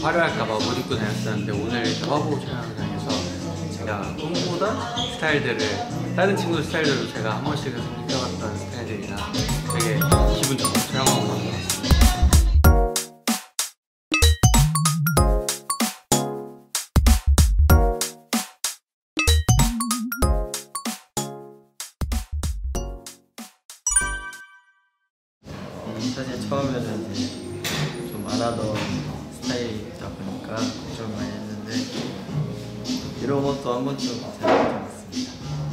화려할까봐 못 입고 다녔었는데 오늘 이렇게 화보 촬영장에서 제가 꿈꾸던 스타일들을 다른 친구들 스타일들도 제가 한 번씩은 생각해봤던 스타일들이나 되게 기분 좋고 촬영하고 나온 것 같습니다. 사실 처음에는 좀 안 하던 스타일이다 보니까 좀 많이 했는데 이런 것도 한 번쯤 생각해 봤습니다.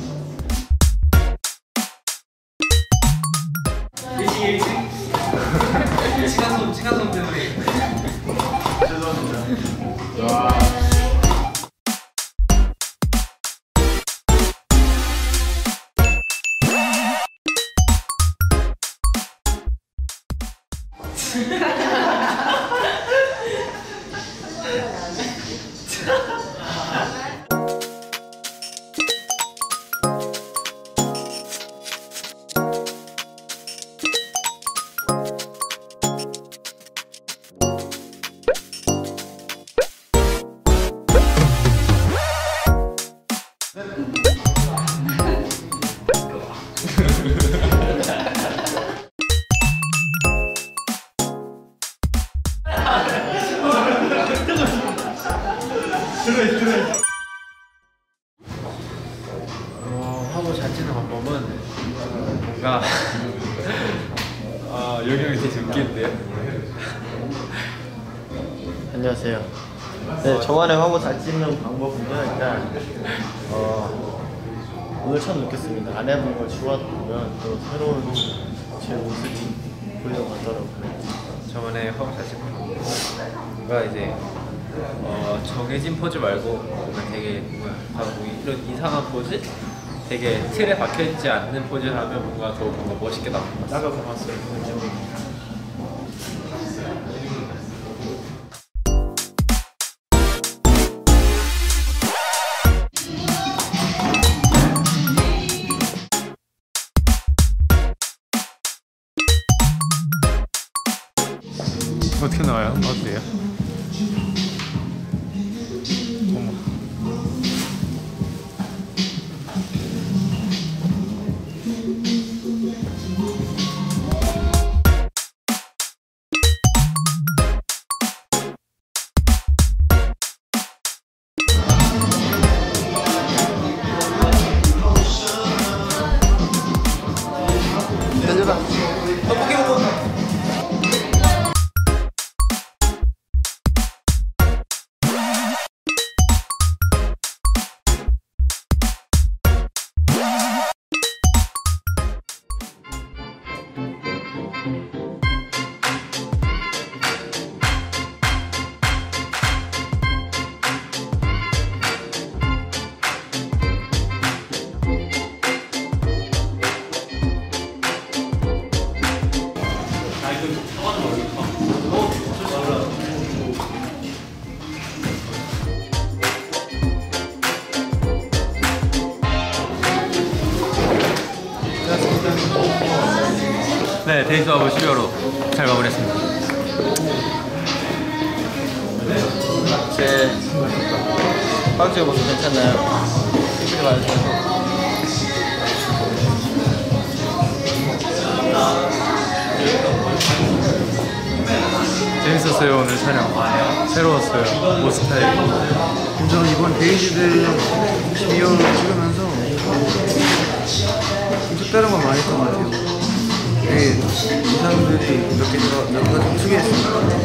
시간손 때문에 죄송합니다. 화보 잘 찍는 방법은 뭔가 여기 형이 되게 웃긴데요? 안녕하세요. 네, 저만의 화보 잘 찍는 방법은요, 일단 오늘 처음 느꼈습니다. 안 해본 걸 주워다 보면 또 새로운 제 모습이 보여가더라고요. 저번에 화보 잘 찍는 방법가 이제 정해진 포즈 말고 뭔가 되게 뭐 이런 이상한 포즈? 되게 틀에 박혀있지 않는 포즈를 하면 뭔가 더 뭔가 멋있게 나올 것 같아요. 나가 봐봤어요. 어떻게 나와요? 어때요? 어머. 던져봐. 떡볶이 먹어. 네, 데이트 화보 12호로 잘 마무리했습니다. 제 화장실 모습 괜찮나요? 이쁘게 봐주셔서 재밌었어요. 오늘 촬영 새로웠어요. 옷 스타일. 우선 이번 데이지들 12호를 찍으면서 좀 특별한 건 많이 했던 것 같아요. 되게 이 사람들이 몇개 좀 특이했습니다.